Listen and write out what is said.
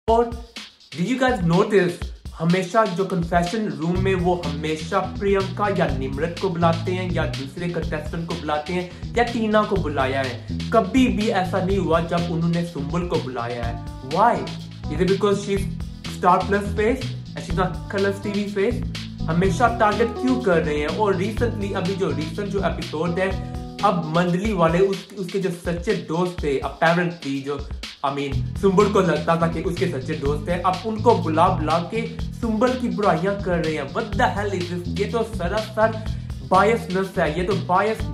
और did you guys notice हमेशा जो कन्फेशन रूम में वो हमेशा प्रियंका या निम्रत को बुलाते हैं या दूसरे कंटेस्टेंट को बुलाते हैं या टीना को बुलाया है। कभी भी ऐसा नहीं हुआ जब उन्होंने सुंबुल को बुलाया है। Why? Is it because she's Star Plus face and she's not Colors TV face? हमेशा टारगेट क्यों कर रहे हैं? और रिसेंटली अभी जो एपिसोड है, अब मंडली वाले उसके जो सच्चे दोस्त थे अपेरेंटली जो सुंबुल को लगता था कि उसके सच्चे दोस्त है, अब उनको बुला के सुंबुल की बुराइयां कर रहे हैं। What the hell is this? ये तो सरासर बायसनेस है, ये तो बायस